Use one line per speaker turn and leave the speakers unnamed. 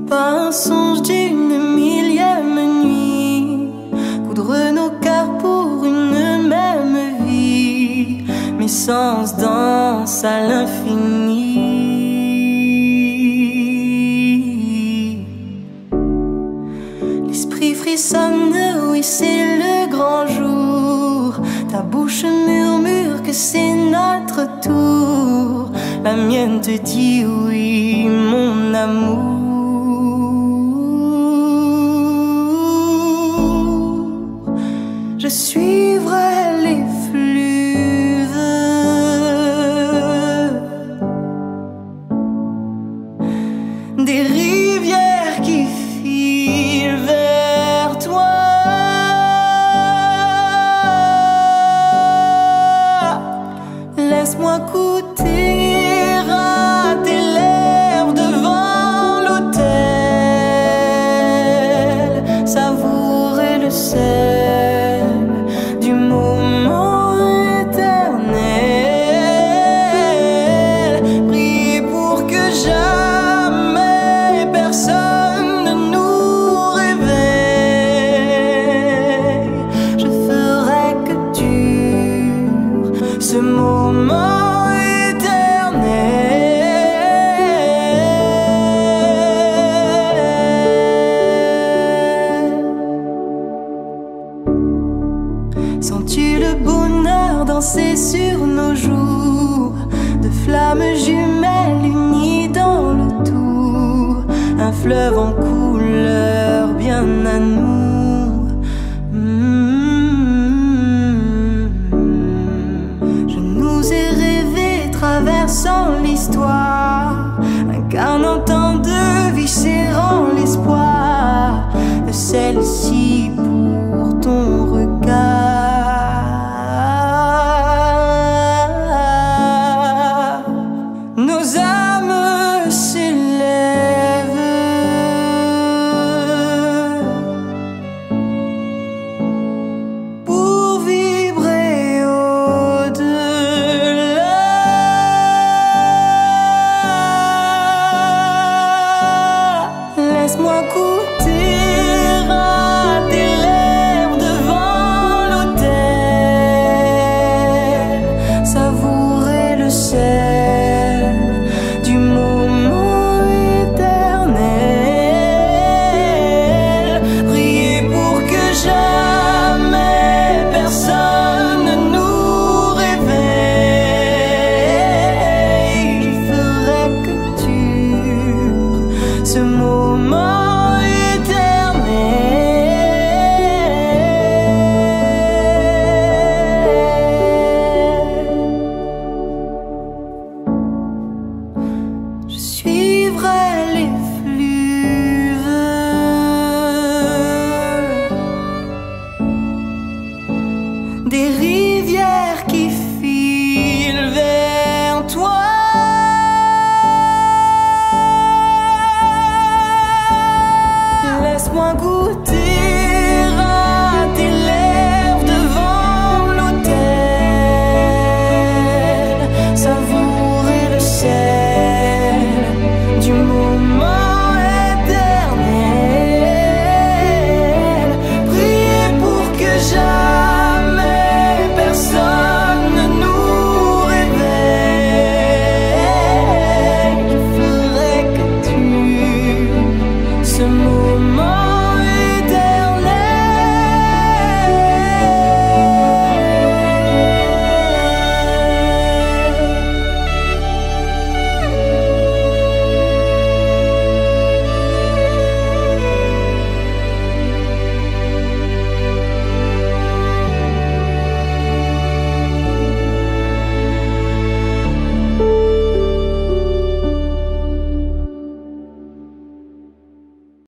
pas un songe d'une millième nuit, coudre nos cœurs pour une même vie, mes sens dansent à l'infini. L'esprit frissonne, oui c'est le grand jour, ta bouche murmure que c'est notre tour, la mienne te dit oui mon amour. Je suivrai les fleuves des rivières qui filent vers toi. Laisse-moi goûter à tes lèvres devant l'autel, savourer le sel du moment éternel, prier pour que jamais personne ne nous réveille. Je ferai que dure ce moment éternel. Sens-tu le bonheur danser sur nos joues, de flammes jumelles unies dans le tout, un fleuve en couleur bien à nous. Je nous ai rêvé traversant l'histoire, incarnant tant de vie, serrant l'espoir de celle-ci pour